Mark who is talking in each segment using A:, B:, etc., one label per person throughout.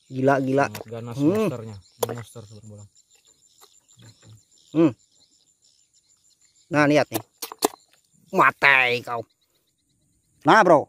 A: Gila.
B: Ganas monsternya, monster bolang.
A: Nah, lihat nih. Matai kau. Nah, bro.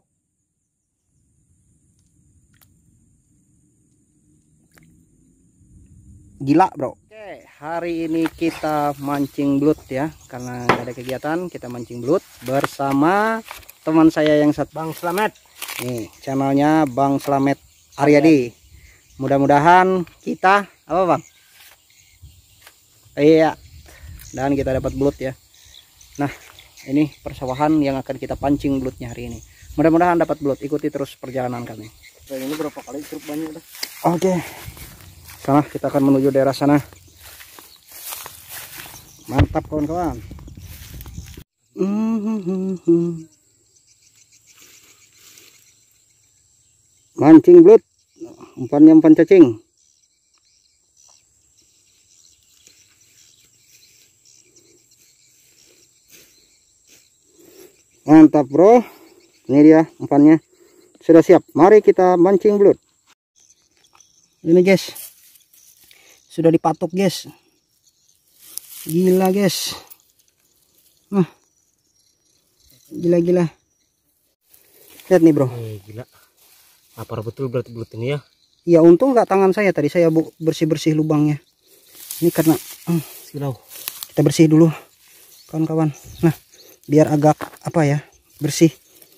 A: Gila, bro. Oke, hari ini kita mancing belut ya. Karena nggak ada kegiatan, kita mancing belut bersama teman saya yang satu, Bang Slamet. Nih, channelnya Bang Slamet Aryadi. Mudah-mudahan kita apa, Bang? Iya. Dan kita dapat belut ya. Nah, ini persawahan yang akan kita pancing belutnya hari ini. Mudah-mudahan dapat belut. Ikuti terus perjalanan kami.
B: Dan ini berapa kali cukup banyak dah.
A: Oke. Sana kita akan menuju daerah sana. Mantap kawan-kawan. Mancing belut. Umpan cacing. Mantap bro. Ini dia umpannya. Sudah siap. Mari kita mancing belut. Ini guys. Sudah dipatok guys. Gila guys. Gila. Lihat nih bro.
B: Gila. Lapar betul berarti belut ini ya.
A: Ya untung nggak tangan saya tadi, saya bersih lubangnya. Ini karena
B: silau.
A: Kita bersih dulu kawan-kawan. Nah, biar agak apa ya, bersih.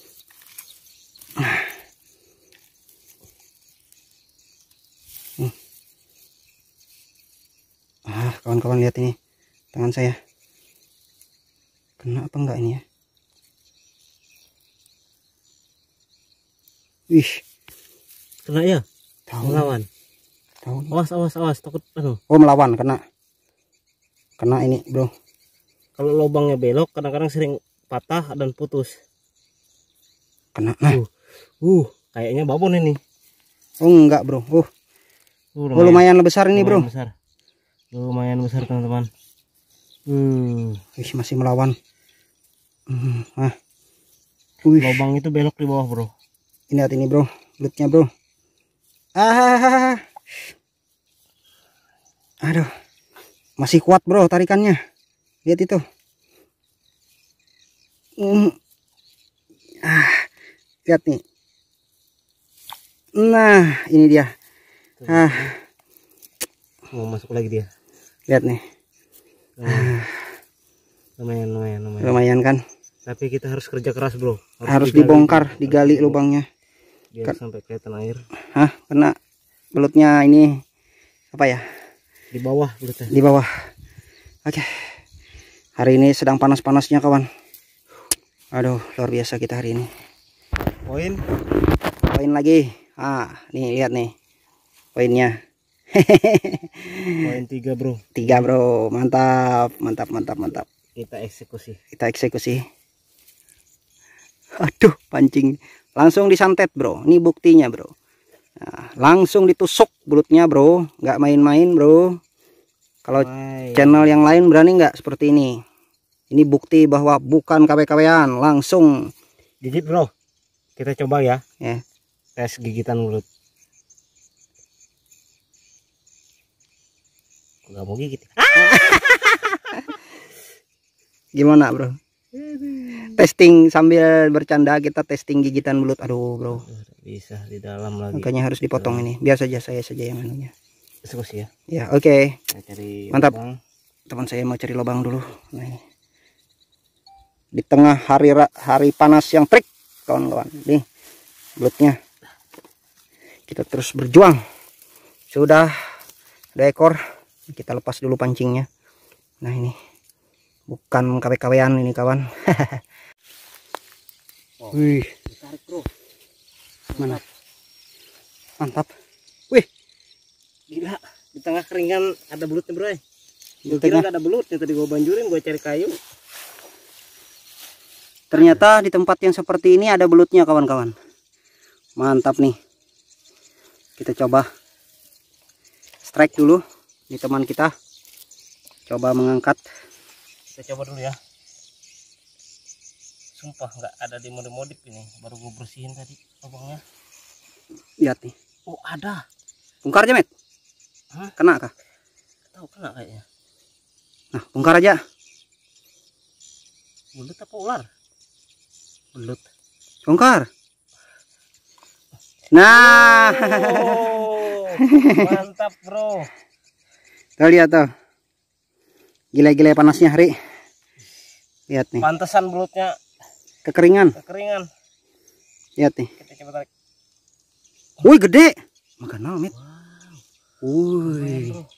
A: Kawan-kawan lihat ini tangan saya. Kena apa enggak ini ya? Wih.
B: Kena ya?
A: Melawan.
B: Awas takut aduh.
A: Oh, melawan, kena ini, bro.
B: Kalau lubangnya belok kadang-kadang sering patah dan putus.
A: Kena. Nah.
B: Kayaknya babon ini.
A: Oh, enggak, bro. Lumayan besar ini, bro.
B: Lumayan besar teman-teman.
A: Masih melawan.
B: Lubang itu belok di bawah, bro.
A: Lihat ini, bro. Belutnya, bro. Aduh. Masih kuat, bro, tarikannya. Lihat itu. Lihat nih. Nah, ini dia.
B: Mau masuk lagi dia.
A: Lihat nih. Lumayan kan.
B: Tapi kita harus kerja keras, bro.
A: Harus dibongkar, digali lubangnya.
B: Biar sampai kelihatan air.
A: Karena belutnya ini apa ya?
B: Di bawah belutnya.
A: Di bawah. Oke. Hari ini sedang panas-panasnya kawan. Aduh, luar biasa kita hari ini. Poin lagi. Nih lihat nih. Poinnya.
B: Poin 3, bro.
A: 3, bro. Mantap.
B: Kita
A: eksekusi. Aduh, pancing. Langsung disantet, bro. Ini buktinya, bro. Nah, langsung ditusuk belutnya, bro. Nggak main-main, bro. Kalau channel yang lain berani nggak seperti ini? Ini bukti bahwa bukan KW-KW-an. Langsung.
B: Gigit, bro. Kita coba ya.
A: Ya.
B: Tes gigitan belut. Nggak mau gigit.
A: Gimana, bro? Testing sambil bercanda, kita testing gigitan belut. Aduh, bro.
B: Bisa di dalam lagi.
A: Makanya harus dipotong ini. Biar saja saya yang anunya.
B: Eksekusi ya.
A: Ya, oke. Mantap.
B: Lubang.
A: Teman saya mau cari lubang dulu. Nah, di tengah hari panas yang terik, kawan-kawan. Nih, belutnya. Kita terus berjuang. Sudah ada ekor. Kita lepas dulu pancingnya. Nah, ini bukan KW-KW-an ini, kawan. Wih,
B: Tarik, bro.
A: mana? Mantap. Wih,
B: gila. Di tengah keringan ada belutnya, bro.
A: Di
B: Kira
A: tengah.
B: nggak ada belutnya, tadi gue banjurin, gue cari kayu.
A: Ternyata di tempat yang seperti ini ada belutnya, kawan-kawan. Mantap nih. Kita coba strike dulu. Ini teman kita coba mengangkat.
B: Kita coba dulu ya. Sumpah nggak ada di modif ini. Baru gue bersihin tadi lubangnya.
A: Lihat nih.
B: Oh, ada.
A: Bongkar aja, Met.
B: Hah?
A: Kena kah?
B: Tahu kena kayaknya.
A: Nah, bongkar aja.
B: Belut apa ular? Belut.
A: Bongkar. Nah.
B: Oh, mantap, bro.
A: Tuh lihat tuh. Gila-gila panasnya hari. Lihat nih.
B: Pantesan belutnya
A: Kekeringan.
B: kekeringan.
A: Lihat nih.
B: Kita coba tarik.
A: Wih, gede. Makan Met.
B: Wow.
A: Wih.
B: Bro.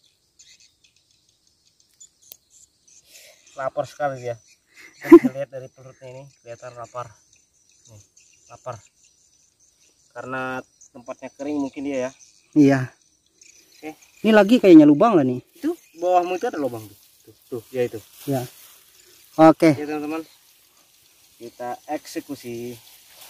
B: Lapar sekali dia. Kita lihat dari perutnya ini kelihatan lapar. Nih, lapar. Karena tempatnya kering mungkin dia ya.
A: Iya.
B: Oke.
A: Ini lagi kayaknya lubang lah nih.
B: Itu bawahmu itu ada lubang tuh. Tuh, ya itu.
A: Ya. Oke.
B: Oke, teman-teman. Kita eksekusi.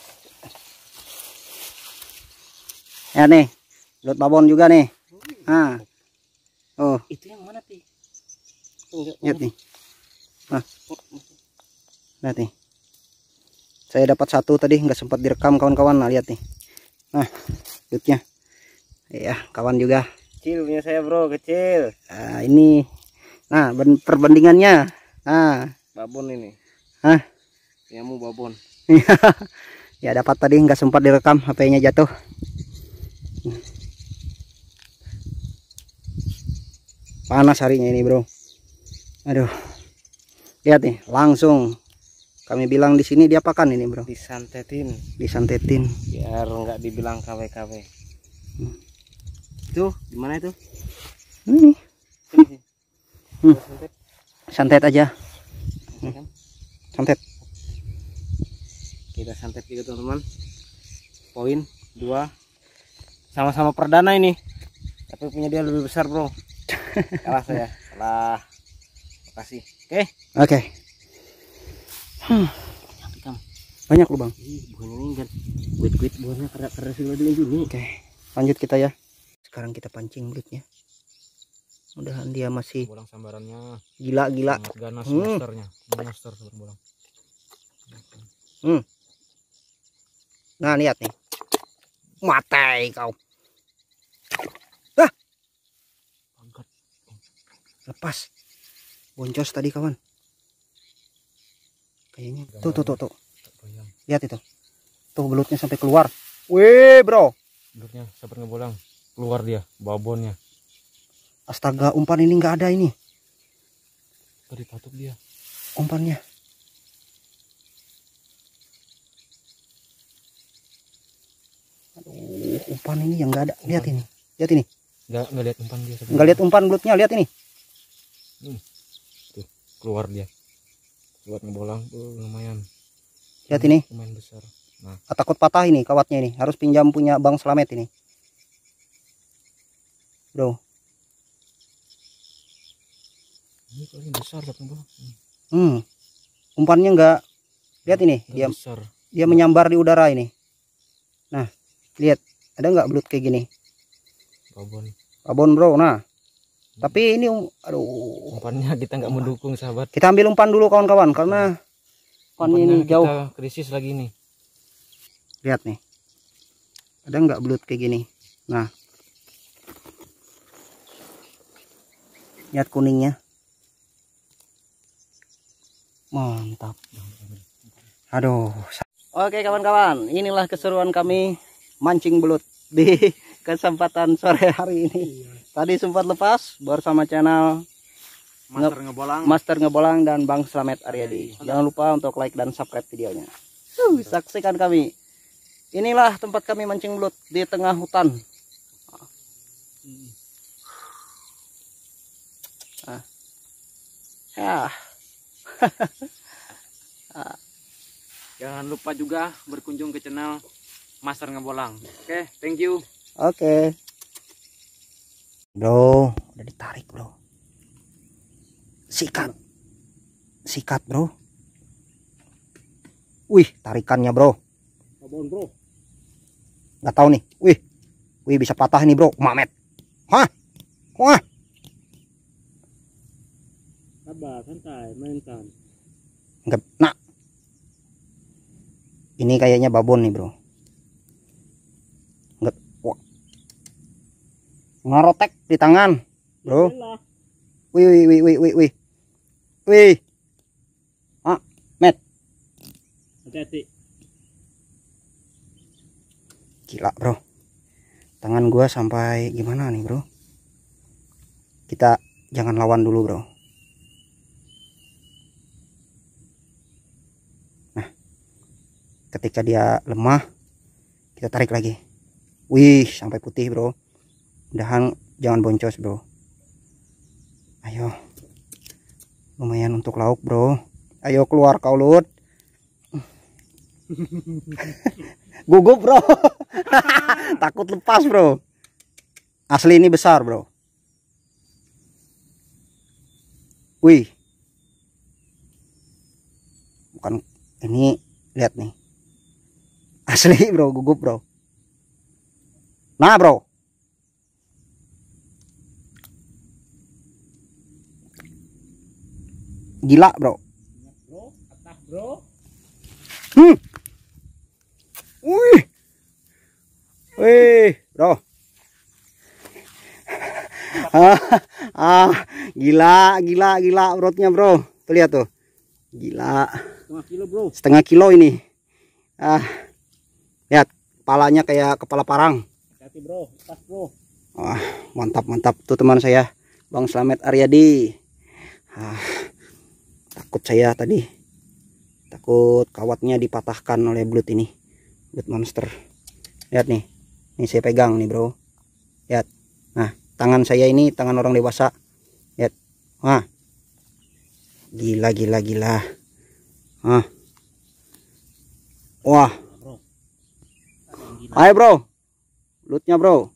A: Ya nih. Belut babon juga nih. Nah. Oh,
B: Itu yang mana, Pi?
A: lihat nih. Nah. Lihat nih. Saya dapat satu tadi, nggak sempat direkam kawan-kawan. Nah, lihat nih. Nah, belutnya. Ya, kawan juga.
B: Kecil punya saya, bro, kecil.
A: Nah, ini. Nah, perbandingannya. Nah.
B: Babon ini.
A: Hah?
B: Punyamu babon.
A: Ya, dapat tadi nggak sempat direkam, HP-nya jatuh. Panas harinya ini, bro. Aduh. Lihat nih, langsung kami bilang di sini diapakan ini, bro?
B: Disantetin.
A: Disantetin.
B: Biar nggak dibilang KW-KW. Itu gimana itu?
A: Ini
B: Sini. Santet.
A: santet aja.
B: Kan?
A: Santet.
B: Kita santet juga, teman-teman. Poin 2. Sama-sama perdana ini. Tapi punya dia lebih besar, bro. Kalah saya. Kalah. Makasih. Oke.
A: Oke. Banyak lubang.
B: Buahnya ini kan. Guit-guit buahnya keras dulu ini.
A: Oke, lanjut kita ya. Sekarang kita pancing belutnya. Mudahan dia masih
C: bolang sambarannya
A: gila-gila.
C: sangat ganas monsternya. Monster bolang.
A: Nah, lihat nih. Matai kau. Ah. Lepas. Boncos tadi, kawan. Kayaknya. Tuh. Lihat itu. Tuh belutnya sampai keluar. Wih, bro.
C: Belutnya seperti ngebolang. Keluar dia, babonnya.
A: Astaga, umpan ini nggak ada ini.
C: Tadi patuk dia.
A: Umpannya. Aduh, umpan ini yang nggak ada. Lihat ini. Lihat ini.
C: Nggak lihat umpan dia.
A: Nggak lihat umpan belutnya. Lihat ini.
C: Tuh, keluar dia. Buat ngebolang tuh lumayan.
A: Lihat ini.
C: Lumayan besar. Nah,
A: Takut patah ini kawatnya ini. Harus pinjam punya Bang Slamet ini. Bro.
C: ini paling besar buat ngebolang.
A: Umpannya nggak. Lihat ini.
C: Nggak
A: Dia
C: besar.
A: dia menyambar di udara ini. Nah, lihat. Ada nggak belut kayak gini?
C: Babon.
A: Babon, bro. Nah. Tapi ini aduh.
C: Umpannya kita nggak mendukung, sahabat.
A: Kita ambil umpan dulu, kawan-kawan, karena umpannya ini jauh.
C: Kita krisis lagi nih.
A: Lihat nih. Ada nggak belut kayak gini? Nah. Lihat kuningnya. Mantap. Aduh. Oke, kawan-kawan, inilah keseruan kami mancing belut di kesempatan sore hari ini. Tadi sempat lepas bersama channel Master Ngebolang dan Bang Slamet Aryadi. Jangan lupa untuk like dan subscribe videonya. Saksikan kami. Inilah tempat kami mancing belut di tengah hutan. Ya.
C: Jangan lupa juga berkunjung ke channel Master Ngebolang. Oke, thank you.
A: Oke. Bro, udah ditarik, bro. Sikat. Sikat, bro. Wih, tarikannya, bro.
B: Babon, bro.
A: Nggak tahu nih. Wih. Wih, bisa patah nih, bro. Mamet. Hah? Wah.
B: Sabar, santai, mainkan.
A: Enggak. Nah. Ini kayaknya babon nih, bro. Enggak. Wah. Ngarotek di tangan, bro. Wih. Ah, Met.
B: Hati-hati.
A: Gila, bro. Tangan gua sampai gimana nih, bro? Kita jangan lawan dulu, bro. Nah, ketika dia lemah, kita tarik lagi. Wih, sampai putih, bro. Mudahan jangan boncos, bro. Ayo. Lumayan untuk lauk, bro. Ayo keluar kau, Lut. Gugup, bro. Takut lepas, bro. Asli ini besar, bro. Wih. Bukan ini, lihat nih. Asli, bro, gugup, bro. Nah, bro. Gila, bro.
B: Bro, atas, bro.
A: Wih, bro. Gila perutnya, bro. Tuh lihat tuh. Gila.
B: Setengah kilo, bro.
A: Setengah kilo ini. Lihat, kepalanya kayak kepala parang.
B: Hati, bro. Atas, bro.
A: Wah, mantap. Tuh teman saya, Bang Slamet Aryadi. Takut saya tadi. Takut kawatnya dipatahkan oleh belut ini. Belut monster. Lihat nih. Ini saya pegang nih, bro. Lihat. Nah, tangan saya ini tangan orang dewasa. Lihat. Wah. Gila. Wah. Ayo, bro. Belutnya, bro.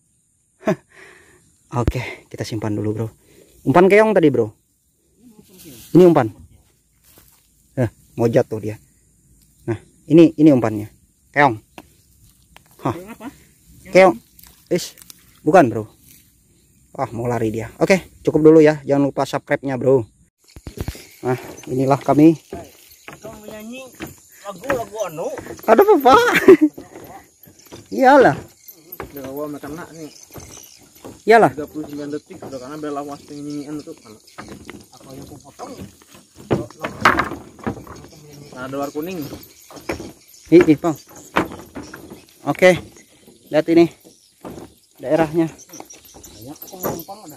A: Oke, kita simpan dulu, bro. Umpan keong tadi, bro. Ini umpan. Mau jatuh dia. Nah, ini umpannya. Keong. Hah. Keong. Bukan, bro. Wah, mau lari dia. Oke, cukup dulu ya. Jangan lupa subscribe-nya, bro. Nah, inilah kami.
B: Kamu menyanyi lagu anu.
A: Ada apa, Pak? Iyalah.
B: Udah awal makan nak nih.
A: Iyalah.
B: 39 detik udah karena bela was nyanyian tuh. Apa yang aku potong? Nah, ada luar kuning.
A: Ih, Bang. Oke. Lihat ini. Daerahnya.
B: Banyak penumpang ada.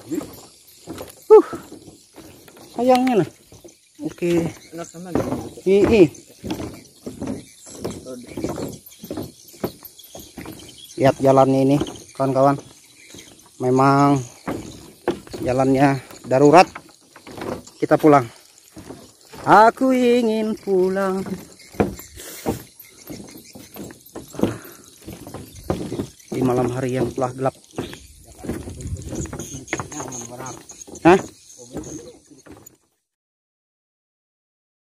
A: Sayangnya lah. Oke.
B: Enak sama gitu.
A: Ih. Lihat jalannya ini, kawan-kawan. Memang jalannya darurat. Kita pulang. Aku ingin pulang. Di malam hari yang telah gelap. Hah?